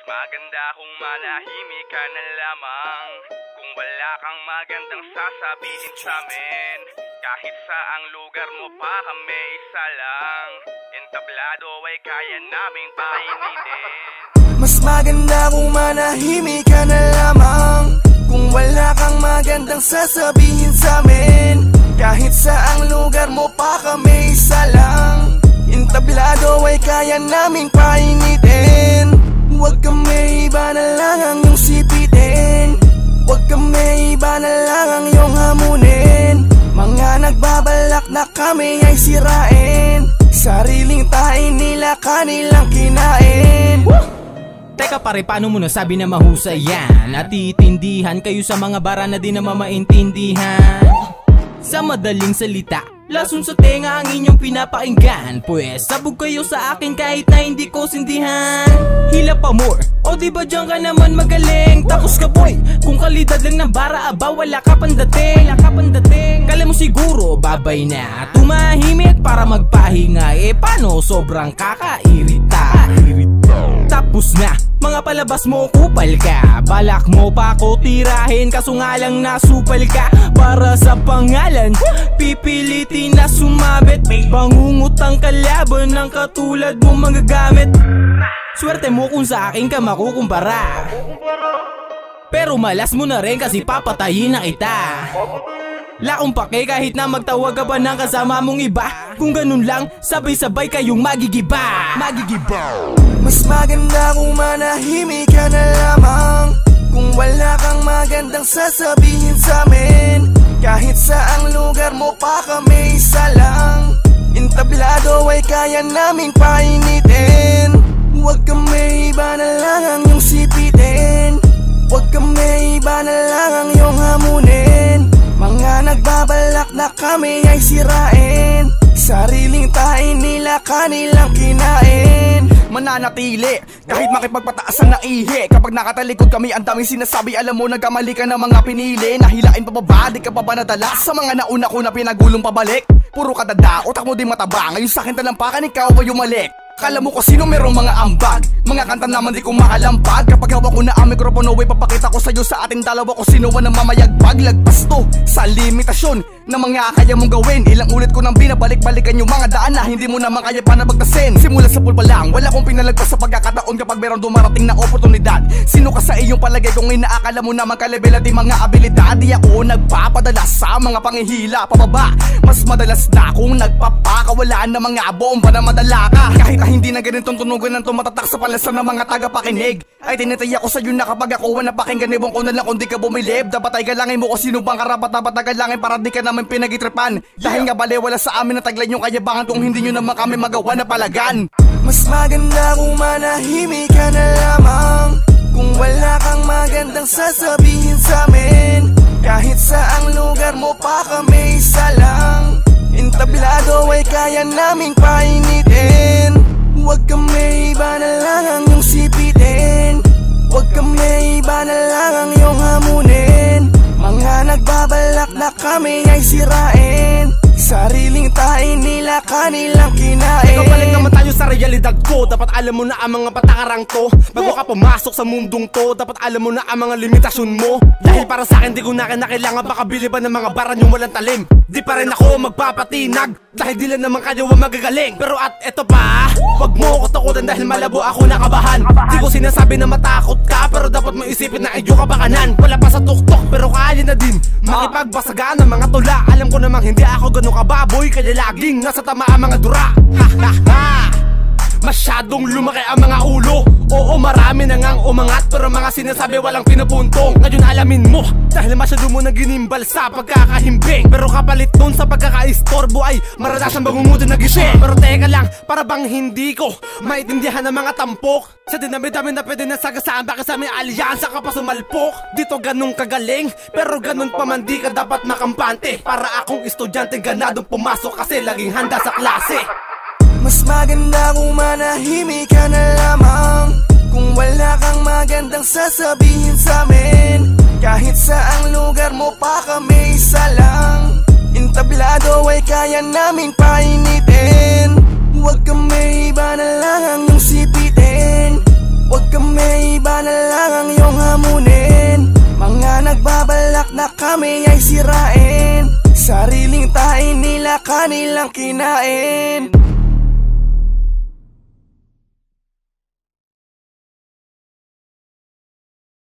maganda kung manahimik ka na lamang. Kung wala kang magandang sasabihin sa'min, kahit saang lugar mo pa kami isa lang, entablado ay kaya naming painitin. Mas maganda kung manahimik ka na lamang. Kung wala kang magandang sasabihin sa'min, kahit saang lugar mo pa kami isa lang, entablado ay kaya naming painitin. Huwag kami iba na lang ang iyong sipitin, huwag kami iba na lang ang iyong hamunin. Mga nagbabalak na kami ay sirain, sariling tain nila kanilang kinain. Teka pare, paano mo nasabi na mahusay yan? At itindihan kayo sa mga bara na di naman maintindihan. Sa madaling salita, lason sa tenga ang inyong pinapakinggan. Pues sabog kayo sa akin kahit na hindi ko sindihan. Hila pa more, o diba dyan ka naman magaling? Tapos ka boy, kung kalidad lang ng bara aba wala ka pandating. Kala mo siguro babay na tumahimik para magpahinga. Eh paano sobrang kakairita. Tapos na, mga palabas mo kupal ka. Balak mo pa ako tirahin, kaso nga lang nasupal ka. Para sa pangalan, pipilitin na sumabit. Bangungot ang kalaban ng katulad mo magagamit. Swerte mo kung sa akin ka makukumpara, pero malas mo na rin kasi papatayin na kita. Lakong pake kahit na magtawag ka pa ng kasama mong iba. Kung ganun lang, sabay-sabay kayong magigiba. Mas maganda kung manahimik ka na lamang. Kung wala kang magandang sasabihin sa'min, kahit saang lugar mo pa kami isa lang, entablado ay kaya naming painitin. Huwag kami iba na lang ang iyong sipitin, huwag kami iba na lang ang iyong hamunin. Mga nagbabalak na kami ay sirain, sariling tain nila kanilang kinain. Mananatili kahit makipagpataas ang naihi. Kapag nakatalikod kami ang daming sinasabi, alam mo nagkamali ka ng mga pinili. Nahilain pababa, di ka pa ba nadala sa mga nauna ko na pinagulong pabalik? Puro kadada, utak mo di mataba, ngayon sa'kin talampakan ikaw ay umalik. Kala mo ko sino merong mga ambag, mga kanta naman di ko maalampag. Kapag hawak ko na ang mikropono ay papakita ko sa'yo sa ating dalawa ko sino ang mamayagbag. Lagpas to sa limitasyon na mga kaya mong gawin. Ilang ulit ko nang binabalik-balikan yung mga daan na hindi mo naman kaya pa nabagtasin. Simula sa pulpa lang, wala kong pinalagpas sa pagkakataon kapag meron dumarating na oportunidad. Sino ka sa iyong palagay kung inaakala mo naman kalebel at mga abilidad? Di ako nagpapadala sa mga pangihila pababa, mas madalas na akong nagpapakawalaan ng mga bomba na madala ka. Kahit hindi na ganitong tunugan ng tumatatak sa palasan ng mga tagapakinig, ay tinitaya ko sa'yo na kapag ako napakinggan, ibang ko na lang kung di ka bumilib. Dapat ay galangin mo kung sino bang karapat dapat na galangin para di ka namin pinagitripan. Dahil nga bale wala sa amin na taglan yung kayabangan kung hindi nyo naman kami magawa na palagan. Mas maganda kung manahimik ka na lamang. Kung wala kang magandang sasabihin sa'min, kahit saang lugar mo pa kami isa lang, entablado ay kaya naming painitin. Huwag kami iba na lang ang iyong sipitin, huwag kami iba na lang ang iyong hamunin. Mga nagbabalak na kami ay sirain, sariling tain nila kanilang kinain. Ikaw balik naman tayo sa realidad ko. Dapat alam mo na ang mga patakarang to. Bago ka pumasok sa mundong to, dapat alam mo na ang mga limitasyon mo. Dahil para sa akin di ko na kailangan makabili ba ng mga baran yung walang talim. Di pa rin ako magpapatinag dahil di lang naman kayo ang magagaling. Pero at eto pa, wag mo ko takutan dahil malabo ako nakabahan. Di ko sinasabi na matakot ka, pero dapat mo isipin na iyo ka bakanan. Wala pa sa tuktok pero kaya na din makipagbasagaan ng mga tula. Alam ko namang hindi ako ganun kababoy, kaya laging nasa tama ang mga dura. Ha ha ha! Masyadong lumaki ang mga ulo. Oo, marami na ngang umangat, pero mga sinasabi walang pinupuntong. Ngayon alamin mo, dahil masyado mo nang ginimbal sa pagkakahimbing. Pero kapalit nun sa pagkakaistorbo ay maradasang bangungutin na gising. Pero teka lang, para bang hindi ko maintindihan ng mga tampok? Sa dinami-dami na pwede na sagasaan, bakit sa may alyansa ka pa sumalpok? Dito ganun kagaling, pero ganun pa man di ka dapat makampante. Para akong estudyante ganadong pumasok kasi laging handa sa klase. Mas maganda kung manahimik ka na lamang. Kung wala kang magandang sasabihin sa'min, kahit saang lugar mo pa kami isa lang, entablado ay kaya naming painitin. Huwag kami iba na lang ang iyong sipitin, huwag kami iba kanilang kinain.